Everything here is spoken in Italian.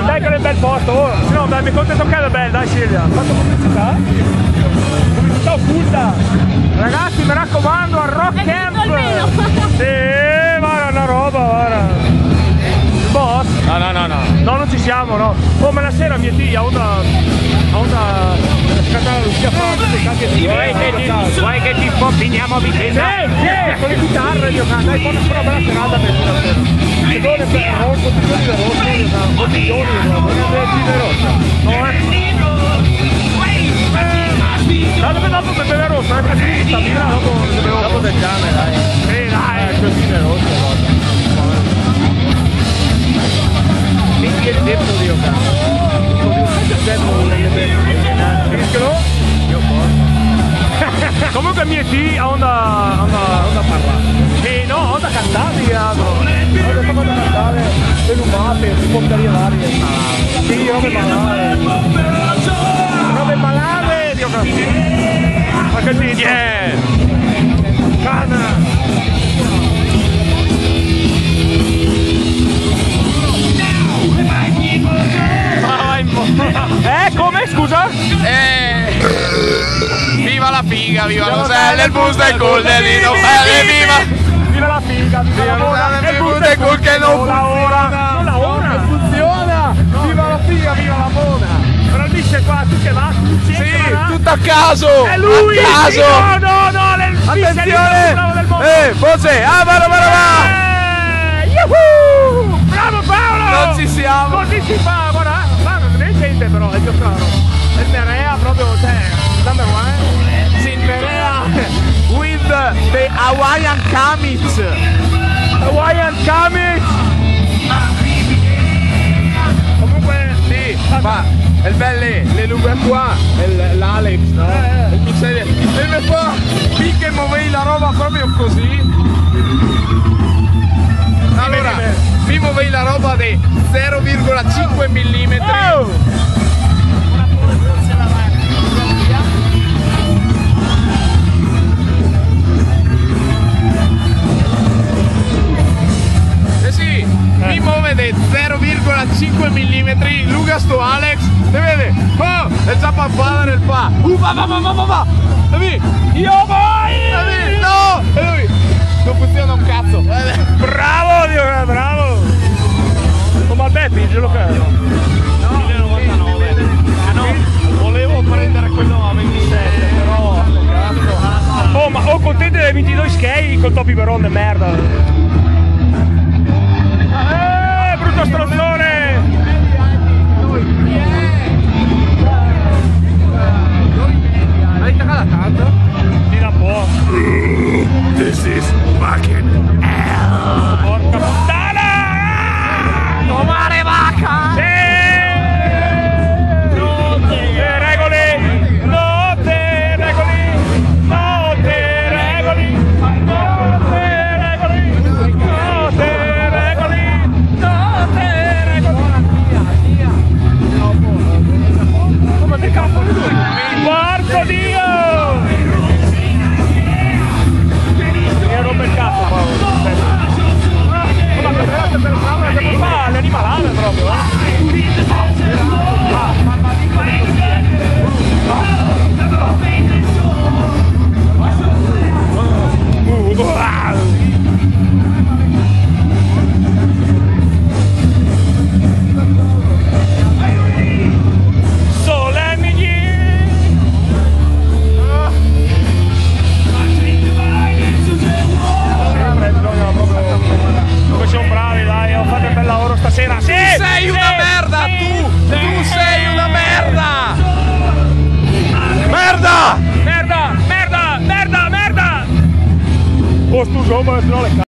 Dai che è un bel posto, oh. No, dai, mi conta toccare bene, dai Silvia. Fatto pubblicità? Pubblicità occulta. Ragazzi, mi raccomando, al Rock Camp. Sì, guarda una roba, guarda. Boss? No, non ci siamo, no. Oh, ma la sera mia tia onda scattare la luce, fa tutti i cazzi. Vuoi che ti finiamo a vicenda? Sì, con le chitarre, io canto. Dai, quando una bella serata per la sera. Bottiglioni di rosso, bottiglioni di rosso. Dopo beve rosso, stabilà, dopo del cane, dai. Sì, dai, così di rosso, guarda. Finché il tempo di giocare. Comunque mia tia onda parlare. Sì, no, onda cantare, onda cantare, le lumate, sponderie varie. Sì, robe malate. Robe malate, Dio cazzo. Ma che dici? Cana! Come scusa? Viva la figa, viva Rosella, il bus del cool dell'Ino, viva la figa, viva Rosella, il bus del cool che non funziona, viva la figa, viva la mona. Però il bici è qua, tu che va? Sì, tutto a caso! È lui! A caso! No, attenzione! Forse! Yuhu! Bravo Paolo! Non ci siamo! Così si fa, guarda! Non è gente però, è il mio caro. È il Merea proprio, number one. Sì, Merea with the Hawaiian Kamitz. Hawaiian Kamitz! Comunque, sì, ma è il belle, le lunghe qua, l'Alex, no? Il mixere. E qua, qui che muovevi la roba proprio così. Allora, mi muovevi la roba di 0,5 mm. Sì, mi muove di 0,5 mm. Luca sto Alex, e vede, oh, è già pappata nel fa. Va. E io vai! No! E lui, non funziona un cazzo. Bravo, Dio, bravo! Come al Beppe, ce lo credo. No, 1099. No, volevo prendere quello a 27, però... Oh, ma ho contento dei 22 skate col topi peron de merda. Brutto strozzone! Hai cagato tanto? Tira un po'. This is fucking hell. Porca puttana! Tomare vacca! Sì! Porco Dio! Mi rompe il cazzo Paolo. Ma per le animalate proprio, stasera. Sì, sei una merda, tu sei una merda. Merda! Oh, scusa, ma no le